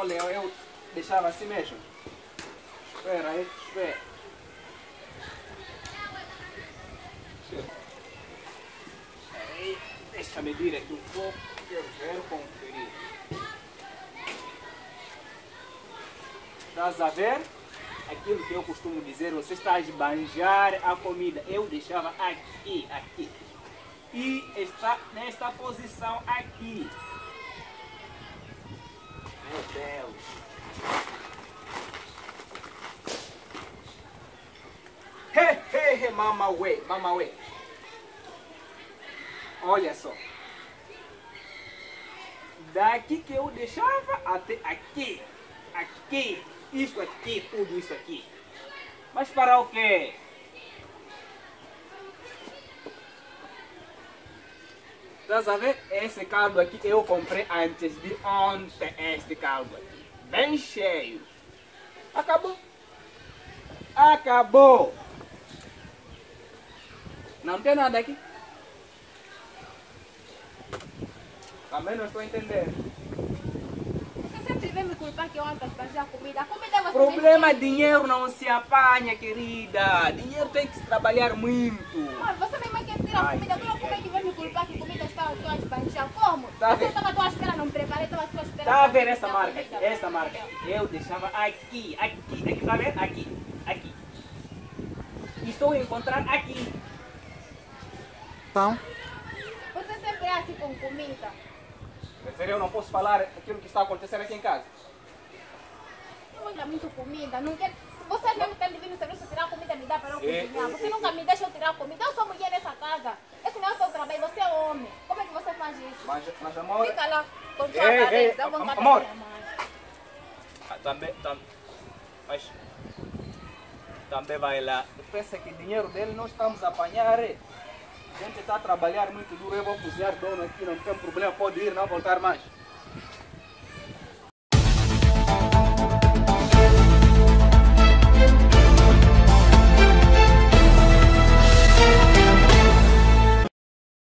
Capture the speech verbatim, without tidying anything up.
Olha, eu, eu deixava assim mesmo. Espera aí, espera. Aí, deixa eu medir aqui um pouco, que eu quero conferir. Estás a ver? Aquilo que eu costumo dizer, você está a esbanjar a comida. Eu deixava aqui, aqui. E está nesta posição aqui. Meu Deus. Hey, hey, hey, mama way, mama way. Olha só. Daqui que eu deixava até aqui. Aqui. Isso aqui, tudo isso aqui. Mas para o quê? Estás a ver? Esse caldo aqui eu comprei antes de ontem. Este caldo aqui. Bem cheio. Acabou. Acabou. Não tem nada aqui. Também não estou entendendo. Vem me culpar que eu ando a esbanjar a comida. A comida você Problema, dinheiro não se apanha, querida. Dinheiro tem que se trabalhar muito. Mas você mesmo é que tira a comida. Agora como é que vem me culpar que a comida está a esbanjar? Como? Tá Você estava à tua espera, não me preparei, estava à tua espera. Está a ver essa marca aqui? Esta marca aqui. Eu deixava aqui, aqui. Aqui, está a ver? Aqui, aqui. E estou a encontrar aqui. Então? Você sempre é assim com comida. Sério, eu não posso falar aquilo que está acontecendo aqui em casa. Eu olho muito comida. Não quero... Você mesmo está me vindo no serviço tirar comida e me dá para eu É, cozinhar. é, Você é, nunca é. me deixa eu tirar comida. Eu sou mulher nessa casa. Esse não é o teu trabalho, você é homem. Como é que você faz isso? Mas, mas amor... Fica lá com sua Ei, ei, cabeça. Eu vou am- ficar amor. com minha mãe. Ah, também, tam, mas... Também vai lá. Pensa que dinheiro dele nós estamos a apanhar. É? A gente está a trabalhar muito duro. Eu vou cozinhar dono aqui, não tem problema. Pode ir, não voltar mais.